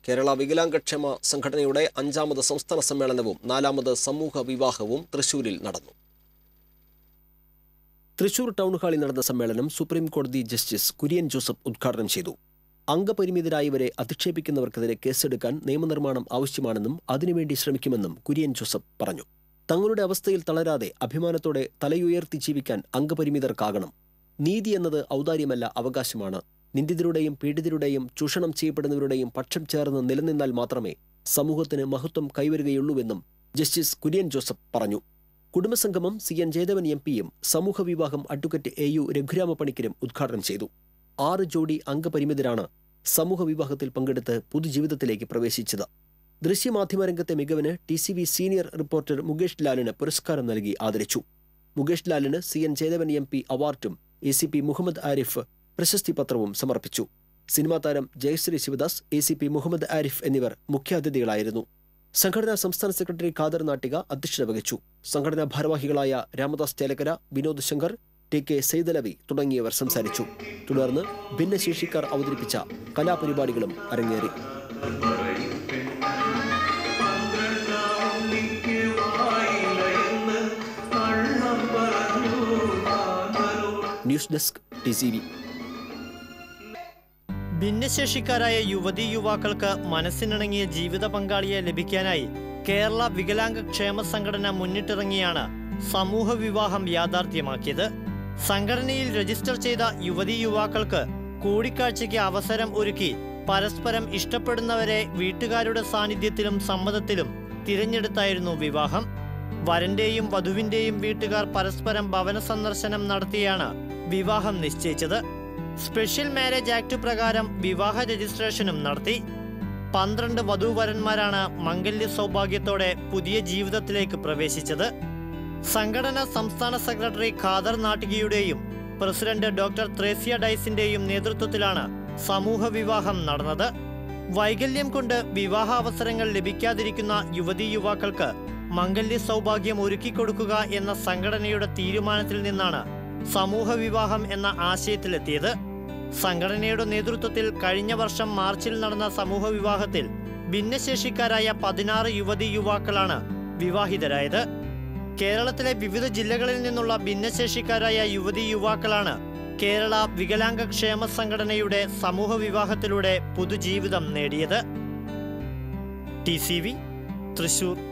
കേരള വികലാംഗക്ഷേമ സംഘടനയുടെ 5ാമത് സംസ്ഥാന സമ്മേളനവും 4ാമത് സമൂഹ വിവാഹവും തൃശൂരിൽ നടന്നു. തൃശൂർ ടൗൺ ഹാളിൽ നടന്ന സമ്മേളനം സുപ്രീം കോടതി ജസ്റ്റിസ് കുര്യൻ ജോസഫ് ഉദ്ഘാടനം ചെയ്തു. അംഗപരിമിതരായവരെ അധിക്ഷേപിക്കുന്നവർക്കെതിരെ കേസെടുക്കാൻ നിയമനിർമ്മാണം ആവശ്യമാണെന്നും അതിനുവേണ്ടി ശ്രമിക്കുമെന്നും കുര്യൻ ജോസഫ് പറഞ്ഞു. തങ്ങളുടെ അവസ്ഥയിൽ തളരാതെ അഭിമാനത്തോടെ തലയുയർത്തി ജീവിക്കാൻ അംഗപരിമിതർക്കാകണം. നീതി എന്നത് ഔദാര്യമല്ല, അവകാശമാണ്. നിന്ദിതരുടെയും പീഡിതരുടെയും ചൂഷണം ചെയ്യപ്പെടുന്നവരുടെയും പക്ഷം ചേർന്ന് നിലനിന്നാൽ മാത്രമേ സമൂഹത്തിന് മഹത്വം കൈവരുകയുള്ളൂവെന്നും ജസ്റ്റിസ് കുര്യൻ ജോസഫ് പറഞ്ഞു. കുടുംബസംഗമം CN ജയദേവൻ MP-യും സമൂഹ വിവാഹം അഡ്വക്കേറ്റ് AU രഘുരാമപണിക്കരും ഉദ്ഘാടനം ചെയ്തു. 6 ജോഡി അംഗപരിമിതരാണ് സമൂഹ വിവാഹത്തിൽ പങ്കെടുത്ത് പൊതുജീവിതത്തിലേക്ക് പ്രവേശിച്ചത്. ദൃശ്യമാധ്യമരംഗത്തെ മികവിന് TCV സീനിയർ റിപ്പോർട്ടർ മുകേഷ് ലാലിന് പുരസ്കാരം നൽകി ആദരിച്ചു. മുകേഷ് ലാലിന് CN ജയദേവൻ MP അവാർഡും ACP മുഹമ്മദ് ആരിഫ് പ്രശസ്തി പത്രവും സമർപ്പിച്ചു. സിനിമാ താരം ജയശ്രീ ശിവദാസ്, ACP മുഹമ്മദ് ആരിഫ് എന്നിവർ മുഖ്യാതിഥികളായിരുന്നു. സംഘടനാ സംസ്ഥാന സെക്രട്ടറി ഖാദർ നാട്ടിക അധ്യക്ഷത വഹിച്ചു. സംഘടനാ ഭാരവാഹികളായ രാമദാസ് ചേലക്കര, വിനോദ് ശങ്കർ, TK സൈദലവി തുടങ്ങിയവർ സംസാരിച്ചു. തുടർന്ന് ഭിന്നശേഷിക്കാർ അവതരിപ്പിച്ച കലാപരിപാടികളും അരങ്ങേറി. News desk TCV. ഭിന്നശേഷിക്കാരായ യുവതീ യുവാക്കൾക്ക് മനസ്സിനിണങ്ങിയ ജീവിത പങ്കാളിയെ ലഭിക്കാനായി കേരള വികലാംഗ ക്ഷേമ സംഘടന മുന്നിട്ടിറങ്ങിയാണ് സമൂഹ വിവാഹം യാഥാർത്ഥ്യമാക്കിയത്. സംഘടനയിൽ രജിസ്റ്റർ ചെയ്ത യുവതീ യുവാക്കൾക്ക് കൂടിക്കാഴ്ചയ്ക്ക് അവസരം ഒരുക്കി പരസ്പരം ഇഷ്ടപ്പെടുന്നവരെ വീട്ടുകാരുടെ സാന്നിധ്യത്തിലും സമ്മതത്തിലും തിരഞ്ഞെടുത്തായിരുന്നു വിവാഹം. വരന്റെയും വധുവിന്റെയും വീട്ടുകാർ പരസ്പരം ഭവന സന്ദർശനം നടത്തിയാണ് വിവാഹം നിശ്ചയിച്ചത്. സ്പെഷ്യൽ മാരേജ് ആക്ട് പ്രകാരം വിവാഹ രജിസ്ട്രേഷനും നടത്തി. 12 വധൂവരന്മാരാണ് മംഗല്യ സൗഭാഗ്യത്തോടെ പുതിയ ജീവിതത്തിലേക്ക് പ്രവേശിച്ചത്. സംഘടന സംസ്ഥാന സെക്രട്ടറി ഖാദർ നാട്ടികയുടെയും പ്രസിഡന്റ് ഡോക്ടർ ത്രേസ്യ ഡൈസിന്റെയും നേതൃത്വത്തിലാണ് സമൂഹ വിവാഹം നടന്നത്. വൈകല്യം കൊണ്ട് വിവാഹാവസരങ്ങൾ ലഭിക്കാതിരിക്കുന്ന യുവതീ യുവാക്കൾക്ക് മംഗല്യ സൗഭാഗ്യം ഒരുക്കിക്കൊടുക്കുക എന്ന സംഘടനയുടെ തീരുമാനത്തിൽ നിന്നാണ് സമൂഹ വിവാഹം എന്ന ആശയത്തിലെത്തിയത്. സംഘടനയുടെ നേതൃത്വത്തിൽ കഴിഞ്ഞ വർഷം മാർച്ചിൽ നടന്ന സമൂഹ വിവാഹത്തിൽ ഭിന്നശേഷിക്കാരായ 16 യുവതീ യുവാക്കളാണ് വിവാഹിതരായത്. കേരളത്തിലെ വിവിധ ജില്ലകളിൽ നിന്നുള്ള ഭിന്നശേഷിക്കാരായ യുവതീ യുവാക്കളാണ് കേരള വികലാംഗ ക്ഷേമ സംഘടനയുടെ സമൂഹ വിവാഹത്തിലൂടെ പുതുജീവിതം നേടിയത്. TCV തൃശൂർ.